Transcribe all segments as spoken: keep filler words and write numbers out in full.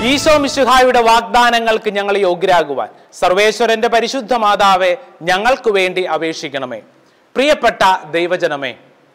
ഈശോ മിശിഹായുടെ വാഗ്ദാനങ്ങൾക്ക് ഞങ്ങൾ യോഗ്യരാകുവാൻ സർവേശ്വരന്റെ പരിശുദ്ധ മാതാവെ ഞങ്ങൾക്ക് വേണ്ടി അപേക്ഷിക്കണമേ. പ്രിയപ്പെട്ട ദൈവജനമേ,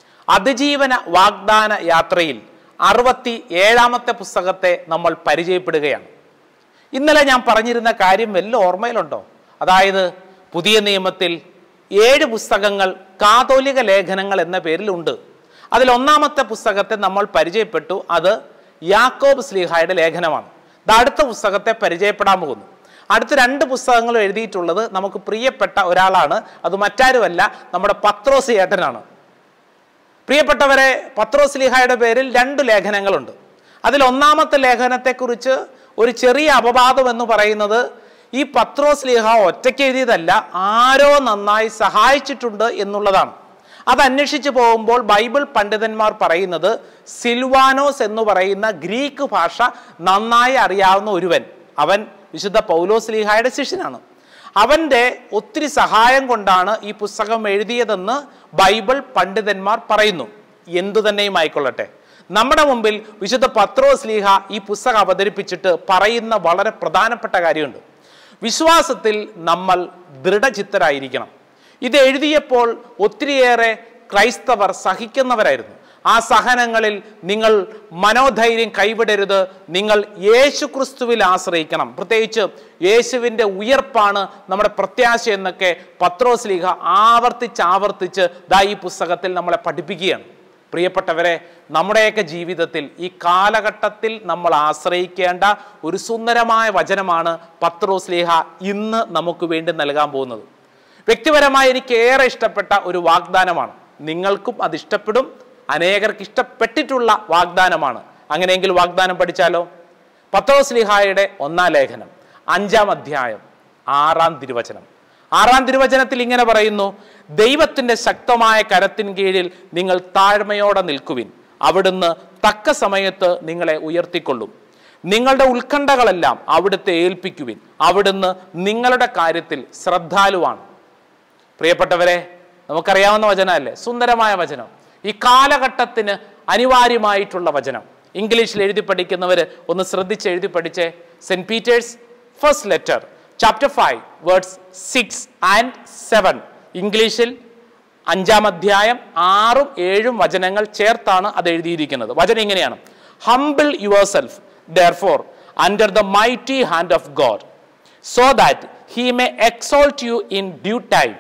അതിജീവന വാഗ്ദാന യാത്രയിൽ അറുപത്തി ഏഴാമത്തെ പുസ്തകത്തെ നമ്മൾ പരിചയപ്പെടുകയാണ്. ഇന്നലെ ഞാൻ പറഞ്ഞിരുന്ന കാര്യം വല്ല ഓർമ്മയിലുണ്ടോ? അതായത് പുതിയ നിയമത്തിൽ ഏഴ് പുസ്തകങ്ങൾ കാതോലിക ലേഖനങ്ങൾ എന്ന പേരിലുണ്ട്. അതിൽ ഒന്നാമത്തെ പുസ്തകത്തെ നമ്മൾ പരിചയപ്പെട്ടു. അത് യാക്കോബ് ശ്ലീഹായുടെ ലേഖനമാണ്. ഇത് അടുത്ത പുസ്തകത്തെ പരിചയപ്പെടാൻ പോകുന്നു. അടുത്ത രണ്ട് പുസ്തകങ്ങൾ എഴുതിയിട്ടുള്ളത് നമുക്ക് പ്രിയപ്പെട്ട ഒരാളാണ്. അത് മറ്റാരുമല്ല, നമ്മുടെ പത്രോസ് ചേട്ടനാണ്. പ്രിയപ്പെട്ടവരെ, പത്രോസ് ശ്ലീഹായുടെ പേരിൽ രണ്ട് ലേഖനങ്ങളുണ്ട്. അതിൽ ഒന്നാമത്തെ ലേഖനത്തെക്കുറിച്ച് ഒരു ചെറിയ അപവാദം എന്ന് പറയുന്നത് ഈ പത്രോസ് ശ്ലീഹ ഒറ്റയ്ക്ക് എഴുതിയതല്ല, ആരോ നന്നായി സഹായിച്ചിട്ടുണ്ട് എന്നുള്ളതാണ്. അത് അന്വേഷിച്ച് പോകുമ്പോൾ ബൈബിൾ പണ്ഡിതന്മാർ പറയുന്നത് സിൽവാനോസ് എന്ന് പറയുന്ന ഗ്രീക്ക് ഭാഷ നന്നായി അറിയാവുന്ന ഒരുവൻ, അവൻ വിശുദ്ധ പൗലോസ് ശ്ലീഹായുടെ ശിഷ്യനാണ്. അവൻ്റെ ഒത്തിരി സഹായം കൊണ്ടാണ് ഈ പുസ്തകം എഴുതിയതെന്ന് ബൈബിൾ പണ്ഡിതന്മാർ പറയുന്നു. എന്തു തന്നെയും ആയിക്കൊള്ളട്ടെ, നമ്മുടെ മുമ്പിൽ വിശുദ്ധ പത്രോസ് ശ്ലീഹ ഈ പുസ്തകം അവതരിപ്പിച്ചിട്ട് പറയുന്ന വളരെ പ്രധാനപ്പെട്ട കാര്യമുണ്ട്. വിശ്വാസത്തിൽ നമ്മൾ ദൃഢചിത്തരായിരിക്കണം. ഇത് എഴുതിയപ്പോൾ ഒത്തിരിയേറെ ക്രൈസ്തവർ സഹിക്കുന്നവരായിരുന്നു. ആ സഹനങ്ങളിൽ നിങ്ങൾ മനോധൈര്യം കൈവിടരുത്. നിങ്ങൾ യേശു ക്രിസ്തുവിൽ ആശ്രയിക്കണം. പ്രത്യേകിച്ച് യേശുവിൻ്റെ ഉയർപ്പാണ് നമ്മുടെ പ്രത്യാശ എന്നൊക്കെ പത്രോസ് ശ്ലീഹ ആവർത്തിച്ച് ആവർത്തിച്ച് ദാ ഈ പുസ്തകത്തിൽ നമ്മളെ പഠിപ്പിക്കുകയാണ്. പ്രിയപ്പെട്ടവരെ, നമ്മുടെയൊക്കെ ജീവിതത്തിൽ ഈ കാലഘട്ടത്തിൽ നമ്മൾ ആശ്രയിക്കേണ്ട ഒരു സുന്ദരമായ വചനമാണ് പത്രോസ് ശ്ലീഹ ഇന്ന് നമുക്ക് വേണ്ടി നൽകാൻ പോകുന്നത്. വ്യക്തിപരമായി എനിക്ക് ഏറെ ഇഷ്ടപ്പെട്ട ഒരു വാഗ്ദാനമാണ്. നിങ്ങൾക്കും അത് ഇഷ്ടപ്പെടും. അനേകർക്ക് ഇഷ്ടപ്പെട്ടിട്ടുള്ള വാഗ്ദാനമാണ്. അങ്ങനെയെങ്കിൽ വാഗ്ദാനം പഠിച്ചാലോ? പത്രോസ് ശ്ലീഹായുടെ ഒന്നാം ലേഖനം അഞ്ചാം അധ്യായം ആറാം തിരുവചനം. ആറാം തിരുവചനത്തിൽ ഇങ്ങനെ പറയുന്നു: ദൈവത്തിന്റെ ശക്തമായ കരത്തിൻ കീഴിൽ നിങ്ങൾ താഴ്മയോടെ നിൽക്കുവിൻ, അവിടുന്ന് തക്ക സമയത്ത് നിങ്ങളെ ഉയർത്തിക്കൊള്ളും. നിങ്ങളുടെ ഉത്കണ്ഠകളെല്ലാം അവിടുത്തെ ഏൽപ്പിക്കുവിൻ, അവിടുന്ന് നിങ്ങളുടെ കാര്യത്തിൽ ശ്രദ്ധാലുവാണ്. പ്രിയപ്പെട്ടവരെ, നമുക്കറിയാവുന്ന വചനമല്ലേ? സുന്ദരമായ വചനം, ഈ കാലഘട്ടത്തിന് അനിവാര്യമായിട്ടുള്ള വചനം. ഇംഗ്ലീഷിൽ എഴുതി പഠിക്കുന്നവർ ഒന്ന് ശ്രദ്ധിച്ച് എഴുതി പഠിച്ചേ. Saint Peter's first letter chapter five words six and seven. ഇംഗ്ലീഷിൽ അഞ്ചാം അധ്യായം ആറും ഏഴും വചനങ്ങൾ ചേർത്താണ് അത് എഴുതിയിരിക്കുന്നത്. വചനം ഇങ്ങനെയാണ്: humble yourself therefore under the mighty hand of God, so that he may exalt you in due time.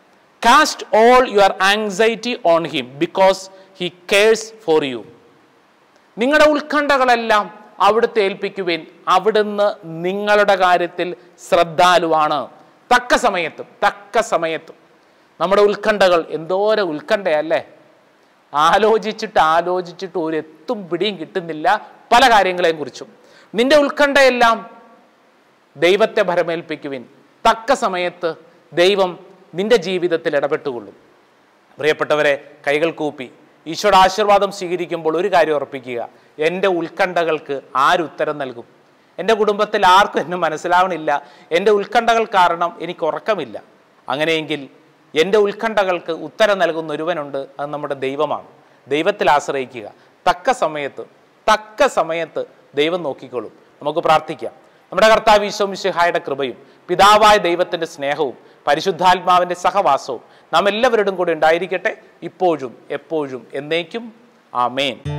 Cast all your anxiety on him because he cares for you. നിങ്ങളുടെ ഉത്കണ്ഠകളെല്ലാം അവിടുത്തെ ഏൽപ്പിക്കുവിൻ, അവിടുന്ന് നിങ്ങളുടെ കാര്യത്തിൽ ശ്രദ്ധാലുവാണ്. തക്ക സമയത്തും തക്ക സമയത്തും നമ്മുടെ ഉത്കണ്ഠകൾ എന്തോരം ഉത്കണ്ഠയല്ലേ! ആലോചിച്ചിട്ട് ആലോചിച്ചിട്ട് ഒരു എത്തും പിടിയും കിട്ടുന്നില്ല പല കാര്യങ്ങളെയും കുറിച്ചും. നിന്റെ ഉത്കണ്ഠയെല്ലാം ദൈവത്തെ ഭരമേൽപ്പിക്കുവിൻ. തക്ക സമയത്ത് ദൈവം നിന്റെ ജീവിതത്തിൽ ഇടപെട്ടുകൊള്ളും. പ്രിയപ്പെട്ടവരെ, കൈകൾ കൂപ്പി ഈശോയുടെ ആശീർവാദം സ്വീകരിക്കുമ്പോൾ ഒരു കാര്യം ഉറപ്പിക്കുക: എൻ്റെ ഉത്കണ്ഠകൾക്ക് ആരുത്തരം നൽകും? എൻ്റെ കുടുംബത്തിൽ ആർക്കും എന്നെ മനസ്സിലാവണില്ല, എൻ്റെ ഉത്കണ്ഠകൾ കാരണം എനിക്ക് ഉറക്കമില്ല. അങ്ങനെയെങ്കിൽ എൻ്റെ ഉത്കണ്ഠകൾക്ക് ഉത്തരം നൽകുന്ന ഒരുവനുണ്ട്, അത് നമ്മുടെ ദൈവമാണ്. ദൈവത്തിൽ ആശ്രയിക്കുക. തക്ക സമയത്ത് തക്ക സമയത്ത് ദൈവം നോക്കിക്കോളും. നമുക്ക് പ്രാർത്ഥിക്കാം. നമ്മുടെ കർത്താവ് ഈശോ മിശിഹായുടെ കൃപയും പിതാവായ ദൈവത്തിൻ്റെ സ്നേഹവും പരിശുദ്ധാത്മാവിൻ്റെ സഹവാസവും നാം എല്ലാവരോടും കൂടി ഉണ്ടായിരിക്കട്ടെ, ഇപ്പോഴും എപ്പോഴും എന്നേക്കും. ആമേൻ.